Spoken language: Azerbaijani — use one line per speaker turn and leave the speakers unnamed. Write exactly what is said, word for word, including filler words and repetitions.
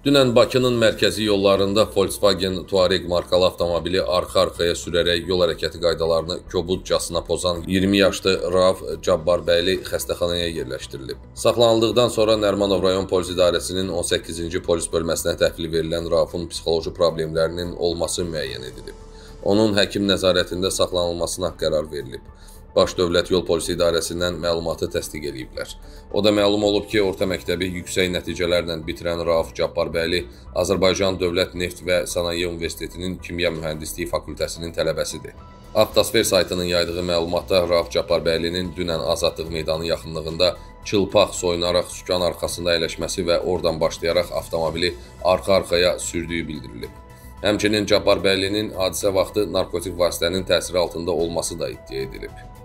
Dünən Bakının mərkəzi yollarında Volkswagen Touareg markalı avtomobili arxa-arxaya sürərək yol hərəkəti qaydalarını kobudcasına pozan iyirmi yaşlı Rauf Cabarbəyli xəstəxanaya yerləşdirilib. Saxlanıldıqdan sonra Nərimanov rayon polis idarəsinin on səkkizinci polis bölməsinə təhvil verilən Raufun psixoloji problemlərinin olması müəyyən edilib. Onun həkim nəzarətində saxlanılmasına qərar verilib. Baş Dövlət Yol Polisi İdarəsindən məlumatı təsdiq ediblər. O da məlum olub ki, orta məktəbi yüksək nəticələrlə bitirən Rauf Cabarbəyli Azərbaycan Dövlət Neft və Sənaye Universitetinin Kimya Mühəndisliyi fakültəsinin tələbəsidir. Avtosfer saytının yaydığı məlumatda Rauf Cabbarbəylinin dünən Azadlıq meydanı yaxınlığında çılpaq soyunaraq sükan arxasında əyləşməsi və oradan başlayaraq avtomobili arxa-arxaya sürdüyü bildirilib. Həmçinin Cabbarbəylinin hadisə vaxtı narkotik vasitənin təsiri altında olması da iddia edilib.